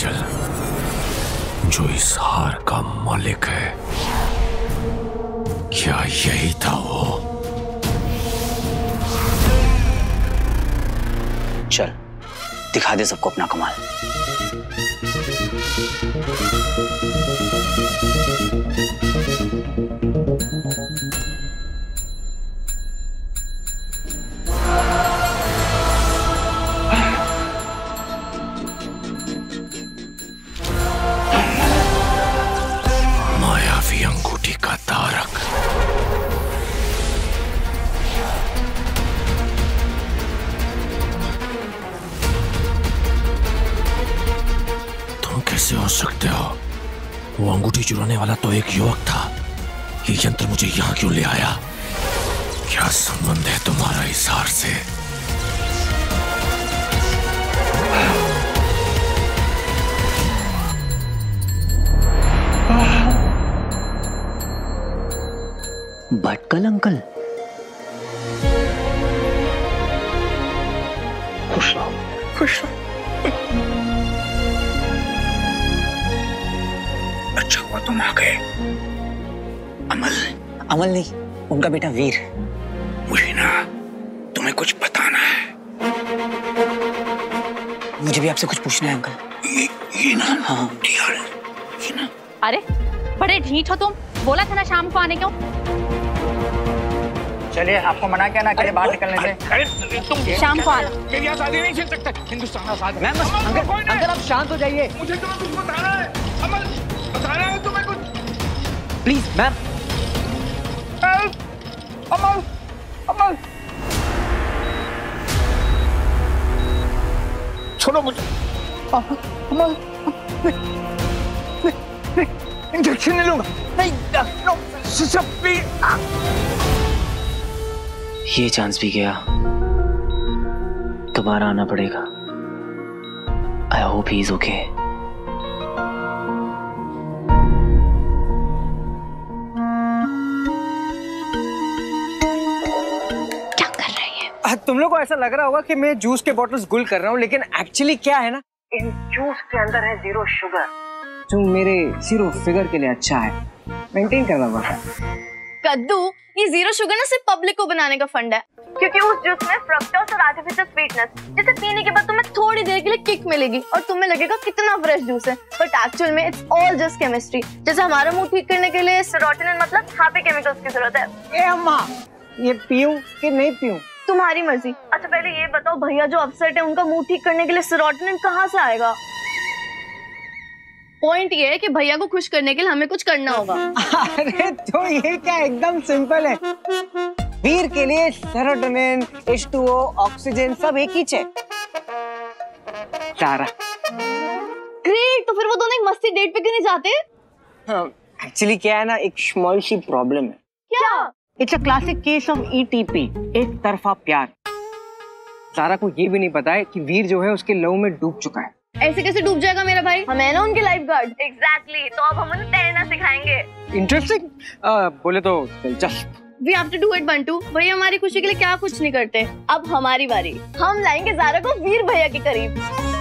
चल, जो इस हार का मालिक है, क्या यही था वो? चल दिखा दे सबको अपना कमाल। मायावी अंगूठी का तारक। तुम कैसे हो सकते हो? वो अंगूठी चुराने वाला तो एक युवक था। ये यंत्र मुझे यहाँ क्यों ले आया? क्या संबंध है तुम्हारा इस हार से? भटकल अंकल, खुश रहो, खुश रहो। अच्छा हुआ तुम आ गए। अमल नहीं, उनका बेटा वीर। मुझे ना तुम्हें कुछ बताना है। मुझे भी आपसे कुछ पूछना है अंकल। ये ना, हाँ ये ना। अरे बड़े ढीठ हो तुम, बोला था ना शाम को आने क्यों? चलिए, आपको मना किया ना कि बाहर निकलने से। अरे तुम शाम को आना। मेरे यहाँ शादी नहीं चल सकता। हिंदुस्तान आजाद है। अंकल आप शांत हो जाइए। मुझे तुम्हें कुछ बताना है। अमल, बताना है तुम्हें कुछ। Please ma'am. अमल, अमल, छोड़ो मुझे। अमल, इंजेक्शन नहीं लूंगा। नहीं, ये चांस भी गया, दोबारा आना पड़ेगा। I hope he is okay. क्या कर रही है? तुम लोग को ऐसा लग रहा होगा कि मैं जूस के बॉटल्स गुल कर रहा हूँ, लेकिन एक्चुअली क्या है ना, इन जूस के अंदर है 0 शुगर, जो मेरे 0 फिगर के लिए अच्छा है। मेंटेन करना पड़ता है। कद्दू, ये 0 शुगर ना सिर्फ पब्लिक को बनाने का फंड है, क्योंकि उस जूस में फ्रक्टोज और आर्टिफिशियल स्वीटनेस, जिसे पीने के बाद तुम्हें थोड़ी देर के लिए किक मिलेगी और तुम्हें लगेगा कितना फ्रेश जूस है, बट एक्चुअल में इट्स ऑल जस्ट केमिस्ट्री। जैसे हमारा मूड ठीक करने के लिए सेरोटोनिन मतलब हैप्पी केमिकल्स की जरूरत है। ए अम्मा, ये पीऊं कि नहीं पीऊं? तुम्हारी मर्जी। अच्छा पहले ये बताओ, भैया जो अपसेट है उनका मूड ठीक करने के लिए सेरोटोनिन कहाँ से आएगा? पॉइंट ये है कि भैया को खुश करने के लिए हमें कुछ करना होगा। अरे तो ये क्या, एकदम सिंपल है। वीर के लिए सेरोटोनिन, H2O, ऑक्सीजन सब एक ही है। सारा ग्रेट, तो फिर वो दोनों एक मस्ती डेट पे क्यों नहीं जाते? एक्चुअली क्या है ना, एक स्मॉल सी प्रॉब्लम है। क्या? It's a classic case of ETP, एक तरफा प्यार। सारा को ये भी नहीं पता है कि वीर जो है उसके लव में डूब चुका है। ऐसे कैसे डूब जाएगा मेरा भाई? हम है ना उनके लाइफ गार्ड। एग्जैक्टली, तो अब हम उन्हें तैरना सिखाएंगे। इंटरेस्टिंग, बोले तो दिलचस्प। We have to do it, Bantu. भैया हमारी खुशी के लिए क्या कुछ नहीं करते। अब हमारी बारी, हम लाएंगे ज़ारा को वीर भैया के करीब।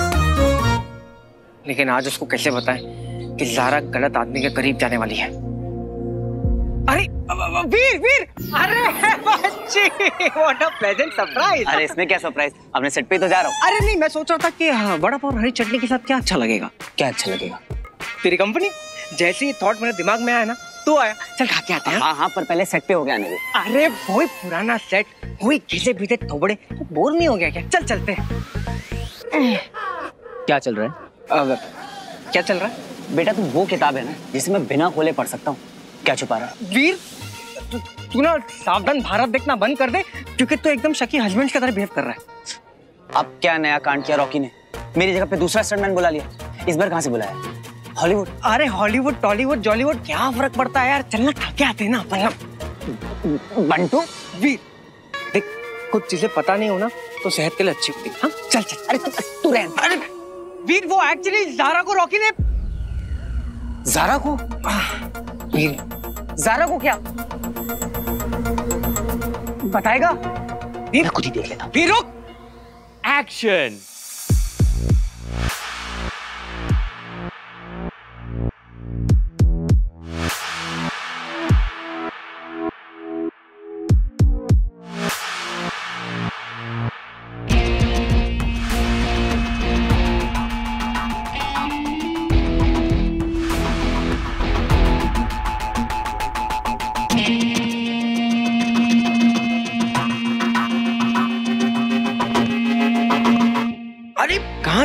लेकिन आज उसको कैसे बताएं कि ज़ारा गलत आदमी के करीब जाने वाली है? अरे वीर, वीर, अरे बच्ची, व्हाट अ प्लेजेंट सरप्राइज। अरे इसमें क्या सरप्राइज, अपने सेट पे तो जा रहा हूँ। अरे नहीं, मैं सोच रहा था कि वड़ा पाव और हरी चटनी के साथ क्या अच्छा लगेगा। क्या अच्छा लगेगा? तेरी कंपनी। जैसे ही थॉट मेरे दिमाग में आया ना, तो आया, चल खा के आते हैं। हाँ हाँ, पर पहले सेट पे हो गया आने दे। अरे वही पुराना सेट, वही घिसे पीते थोबड़े, तो बोर नहीं हो गया क्या? चल चलते हैं। क्या चल रहा है? क्या चल रहा है बेटा? तू वो किताब है ना जिसे मैं बिना खोले पढ़ सकता हूँ, क्या छुपा रहा है? वीर, तू ना सावधान भारत देखना बंद कर दे, क्योंकि तू एकदम शकी हस्बैंड की तरह बिहेव कर रहा है। अब क्या नया कांड किया रॉकी ने? मेरी जगह पे दूसरा स्टंटमैन बुला लिया। इस बार कहाँ से बुलाया? हॉलीवुड? अरे हॉलीवुड, टॉलीवुड, जॉलीवुड, क्या फर्क पड़ता है यार? चलना खा के आते हैं ना अपन। बंटू, वीर देख, कुछ चीजें पता नहीं होना तो सेहत के लिए अच्छी होती है। हाँ चल चल। अरे तू रह। अरे वीर, वो एक्चुअली ज़ारा को रॉकी ने। ज़ारा को? वीर, ज़ारा को क्या बताएगा? वीर मैं खुद ही देख लेता हूँ। वीर रुक। एक्शन।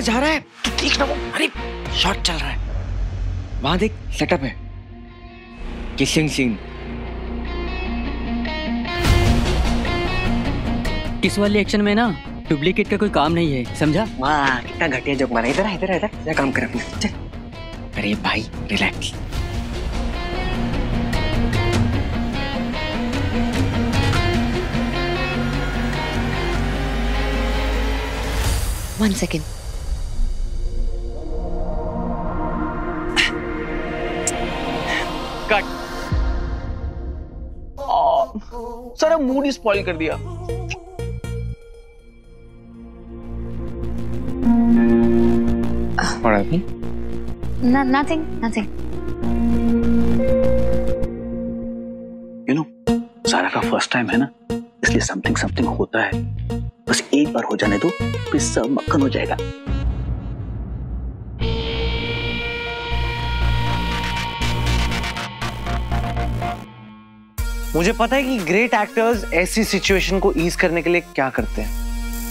जा रहा है, तू देख ना वो, अरे शॉट चल रहा है, वहां देख सेटअप है, किसिंग सीन। इस वाले एक्शन में ना डुप्लीकेट का कोई काम नहीं है, समझा? वाह कितना घटिया जोक मारा। इधर इधर इधर जा, काम कर अपना, चल। अरे भाई रिलैक्स। One second. कट। सारा मूड ही स्पॉइल कर दिया। What happened? Nothing. You know, सारा का फर्स्ट टाइम है ना, इसलिए समथिंग होता है। बस एक बार हो जाने दो, फिर सब मक्खन हो जाएगा। मुझे पता है कि ग्रेट एक्टर्स ऐसी सिचुएशन को ईज करने के लिए क्या करते हैं।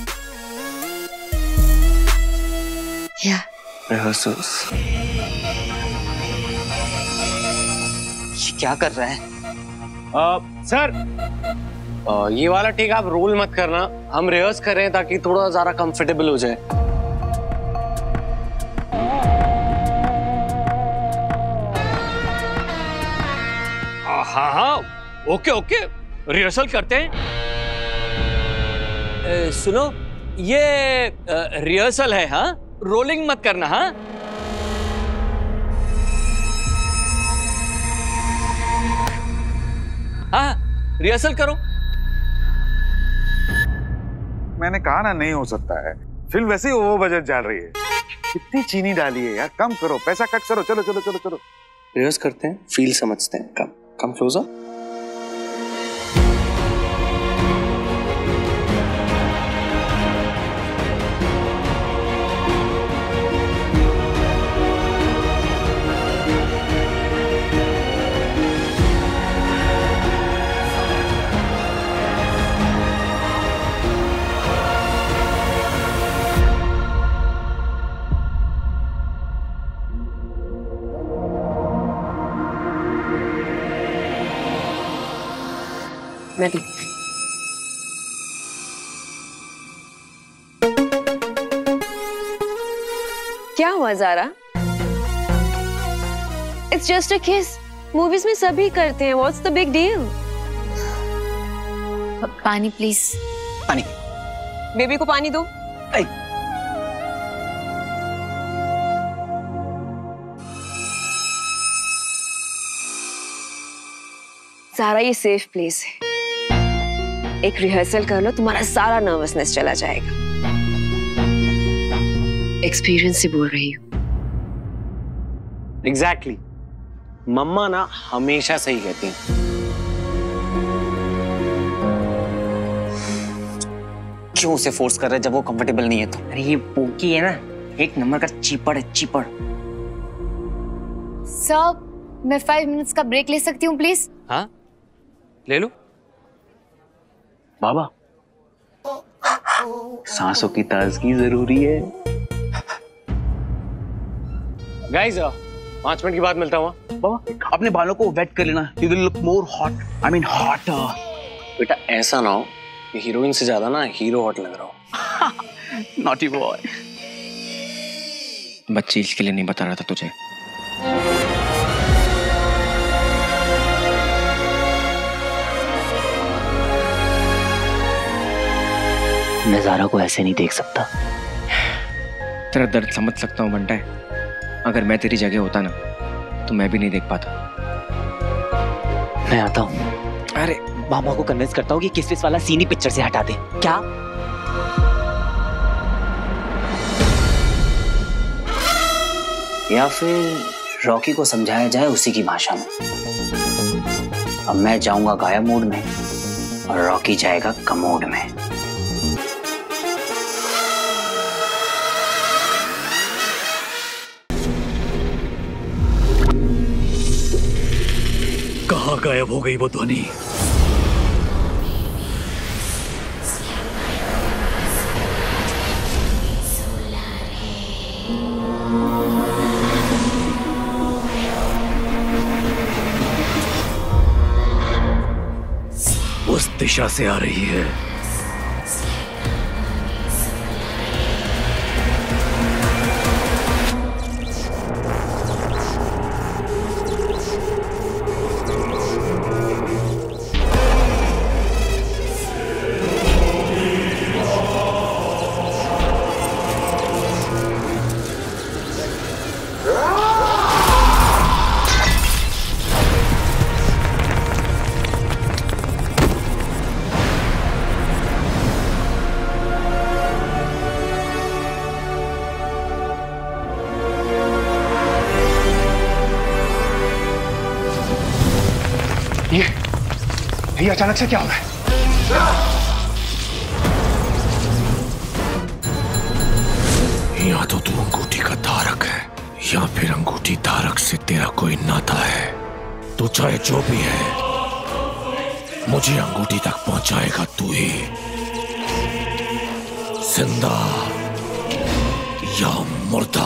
रिहर्सल्स। ये क्या कर रहा है? सर, ये वाला टेक आप रोल मत करना, हम रिहर्स कर रहे हैं ताकि थोड़ा ज्यादा कंफर्टेबल हो जाए। हाँ, ओके, रिहर्सल करते हैं। सुनो, ये रिहर्सल है, हाँ? रोलिंग मत करना, हाँ? हाँ, रिहर्सल करो। मैंने कहा ना नहीं हो सकता है, फिल्म वैसे ही ओवर बजट जा रही है। कितनी चीनी डाली है यार, कम करो, पैसा कट करो, चलो। रिहर्स करते हैं, फील समझते हैं। Come closer. क्या हुआ Zara? It's just a kiss. Movies में सभी करते हैं. What's the big deal? पानी प्लीज। पानी। बेबी को पानी दो. ज़ारा, ये सेफ प्लेस है. एक रिहर्सल कर लो, तुम्हारा सारा नर्वसनेस चला जाएगा. एक्सपीरियंस से बोल रही हूँ. एग्जैक्टली. मम्मा ना हमेशा सही कहती हैं. क्यों उसे फोर्स कर रहे जब वो कंफर्टेबल नहीं है तो? अरे ये पोकी है ना, एक नंबर का चीपड़ है, चीपड़. सर, मैं 5 मिनट्स का ब्रेक ले सकती हूँ प्लीज? हाँ, ले लो. बाबा, सांसों की ताजगी जरूरी है. गाइस, 5 मिनट की बाद मिलता हूँ. बाबा, अपने बालों को वेट कर लेना. You will look more hot. I mean hotter. बेटा, ऐसा ना हो कि हीरोइन से ज्यादा ना हीरो हॉट लग रहा हो. Naughty boy. बच्ची इसके लिए नहीं बता रहा था तुझे. मैं ज़ारा को ऐसे नहीं देख सकता. तेरा दर्द समझ सकता हूँ बंटा. अगर मैं तेरी जगह होता ना तो मैं भी नहीं देख पाता. मैं आता हूँ. अरे मामा को कन्विंस करता हूँ कि किस वाला सीन ही पिक्चर से हटा दे. क्या? या फिर रॉकी को समझाया जाए उसी की भाषा में. अब मैं जाऊंगा गायब मोड में और रॉकी जाएगा कमोड में. कहाँ गायब हो गई वो ध्वनि? दिशा से आ रही है। ये अचानक से क्या हो रहा है? या तो तू अंगूठी का धारक है या फिर अंगूठी धारक से तेरा कोई नाता है। तू चाहे जो भी है, मुझे अंगूठी तक पहुंचाएगा तू ही, जिंदा या मुर्दा।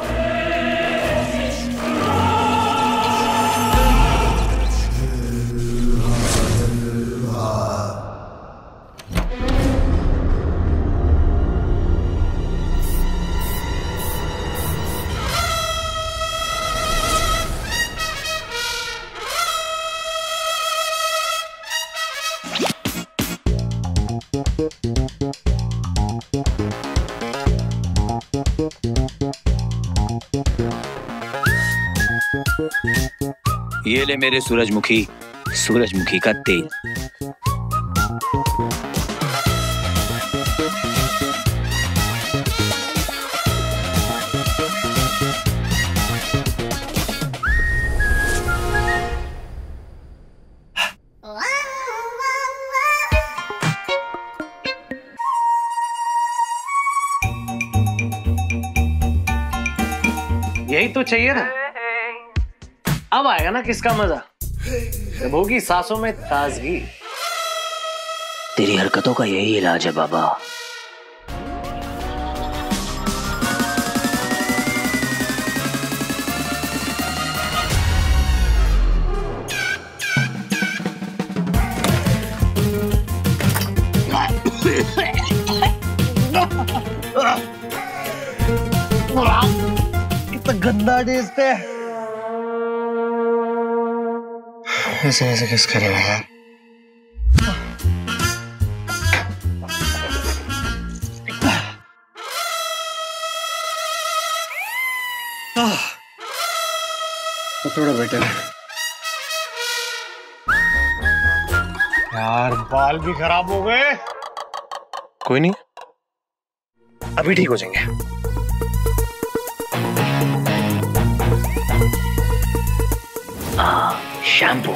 ये ले मेरे सूरजमुखी का तेल। यही तो चाहिए ना। अब आएगा ना किसका मजा, जब होगी सांसों में ताजगी। तेरी हरकतों का यही इलाज है बाबा। इतना गंदा टेस्ट है। ऐसे ऐसे किस करेगा यार? तो थोड़ा बेटर है यार। बाल भी खराब हो गए। कोई नहीं, अभी ठीक हो जाएंगे। शैम्पू।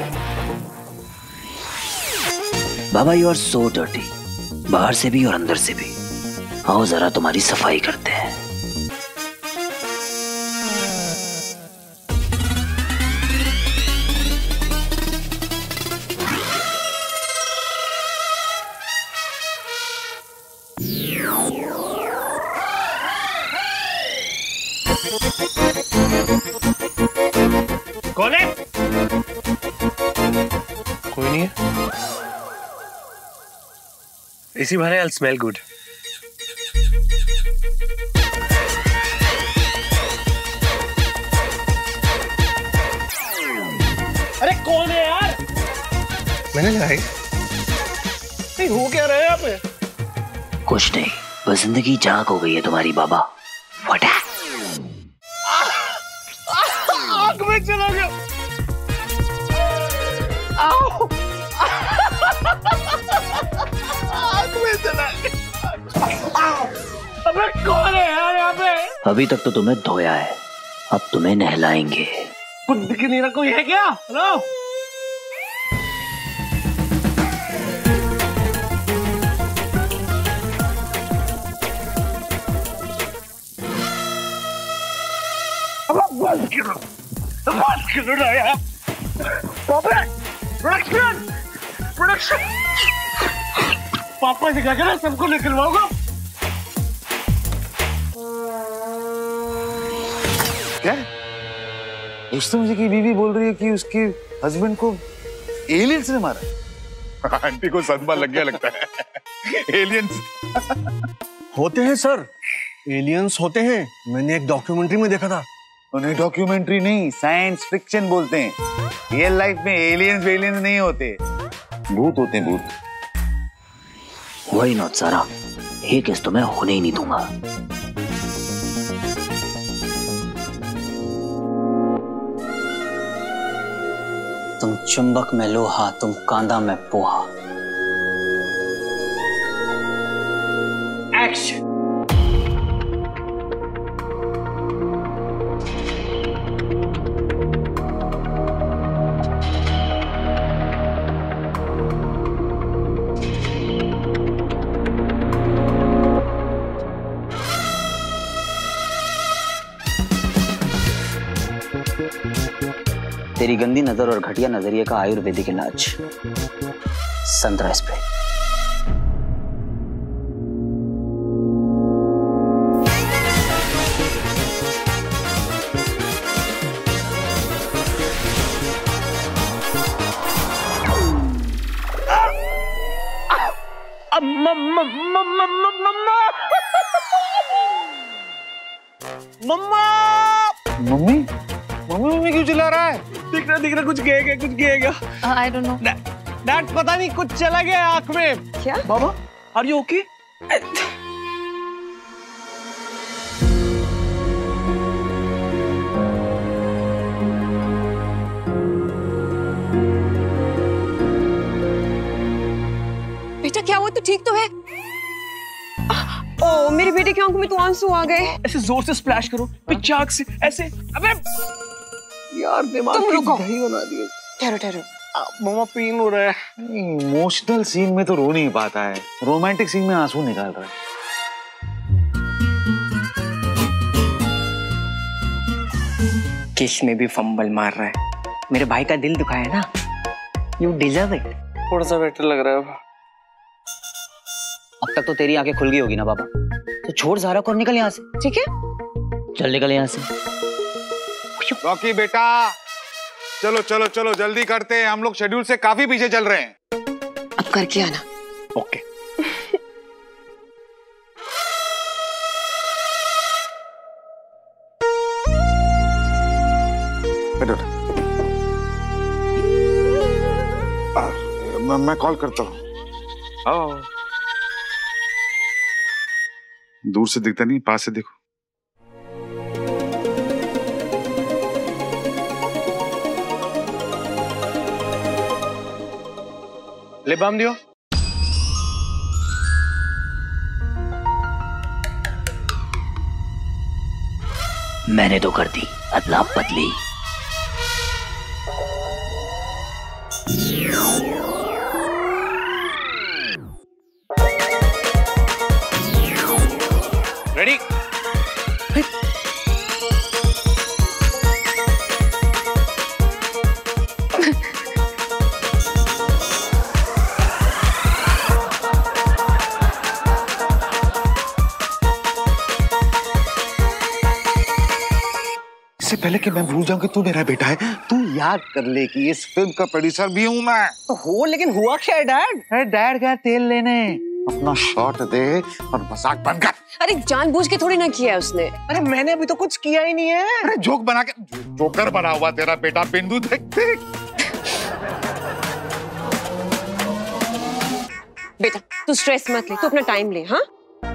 बाबा यू आर सो डर्टी, बाहर से भी और अंदर से भी। आओ जरा तुम्हारी सफाई करते हैं। कौन है? कोई नहीं है। इसी बहाने I'll smell good. अरे कौन है यार? मैंने लगाई। नहीं, हो क्या रहा है यहाँ पे? कुछ नहीं, बस जिंदगी झांक हो गई है तुम्हारी बाबा। What? आग में चला गया। आओ। आग में चला गया। अबे कौन है यार यहाँ पे? अभी तक तो तुम्हें धोया है, अब तुम्हें नहलाएंगे। कुछ दिख नहीं रहा, कोई है क्या? हेलो? बंद करो ना यार। प्रोडक्शन पापा से कहकर सबको निकलवाऊंगा। क्या? दोस्तों, मुझे की बीवी बोल रही है कि उसके हस्बैंड को एलियंस ने मारा। आंटी को सदमा लग गया लगता है। एलियंस होते हैं सर, एलियंस होते हैं। मैंने एक डॉक्यूमेंट्री में देखा था। उन्हें डॉक्यूमेंट्री नहीं, साइंस फिक्शन बोलते हैं। रियल लाइफ में एलियंस वेलियंस नहीं होते, भूत होते हैं, भूत। वही नॉट सारा, ये केस तो मैं होने ही नहीं दूंगा। तुम चुंबक में लोहा, तुम कांदा में पोहा। एक्शन। तेरी गंदी नजर और घटिया नजरिए का आयुर्वेदिक इलाज, संतरा स्प्रे। मम्मी मम्मी क्यों चिल्ला रहा है? दिख रहा कुछ गया। I don't know. डैड पता नहीं कुछ चला गया आंख में। क्या? मामा आर यू ओके? बेटा क्या हुआ, तू ठीक तो है? ओ मेरे बेटे की आंखों में तो आंसू आ गए। ऐसे जोर से स्प्लैश करो, पिचाक से ऐसे। अबे यार दिमाग तुम रुको। दही बना दिए। ठहरो। मामा पेन हो रहा है। इमोशनल सीन में तो रो नहीं पाता है, रोमांटिक सीन में आंसू निकाल रहा है। किस में भी फंबल मार रहा है। मेरे भाई का दिल दुखाया ना, यू डिजर्व इट। थोड़ा सा बेटर लग रहा है। अब तक तो तेरी आंखें खुल गई होगी ना बाबा, तो छोड़ ज़ारा को और निकल यहाँ से। ठीक है, चल निकल यहाँ से। रॉकी बेटा, चलो चलो चलो जल्दी करते हैं, हम लोग शेड्यूल से काफी पीछे चल रहे हैं। अब करके आना। ओके। मैं कॉल करता हूँ। आओ। दूर से दिखता नहीं, पास से देखो। लिप बाम दियो। मैंने तो कर दी अदला बदली। रेडी? इससे पहले कि मैं भूल जाऊं कि तू मेरा बेटा है, तू याद कर ले कि इस फिल्म का प्रोड्यूसर भी हूं मैं। तो हो, लेकिन हुआ क्या है डैड? अरे डैड क्या, तेल लेने अपना शॉट दे और मजाक बंद कर। अरे जानबूझ के थोड़ी ना किया है उसने। अरे मैंने अभी तो कुछ किया ही नहीं है। अरे जोक बना के, जोकर बना हुआ तेरा बेटा। बिंदु देख देख। बेटा तू स्ट्रेस मत ले, तू अपना टाइम ले। हाँ,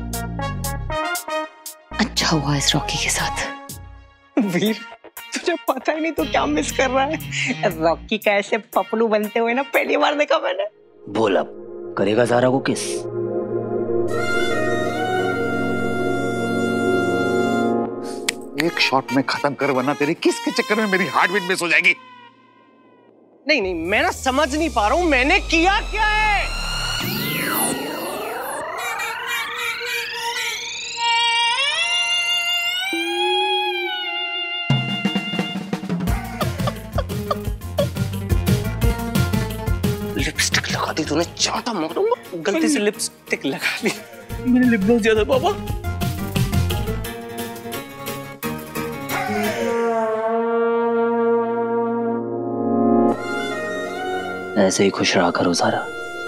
अच्छा हुआ इस रॉकी के साथ। वीर, तुझे पता ही नहीं तो क्या मिस कर रहा है। रॉकी का ऐसे पपलू बनते हुए ना पहली बार देखा मैंने। बोल अब करेगा ज़ारा को किस? एक शॉट में खत्म कर, वरना तेरी किस के चक्कर में मेरी हार्ट बीट मिस हो जाएगी। नहीं, मैं ना समझ नहीं पा रहा हूँ मैंने किया क्या है। लिपस्टिक लगा दी तूने, चाटा मारूंगा। गलती से लिपस्टिक लगा ली, मैंने लिप ग्लॉस दिया था पापा। ऐसे ही खुश रहा करो ज़ारा।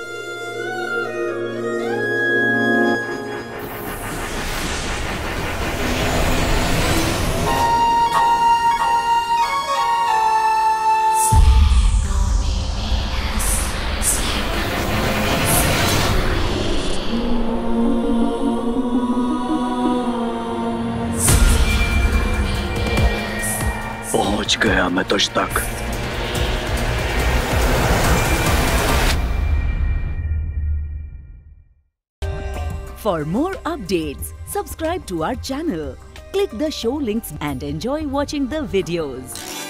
पहुंच गया मैं तुझ तक। For more updates, subscribe to our channel, click the show links and enjoy watching the videos.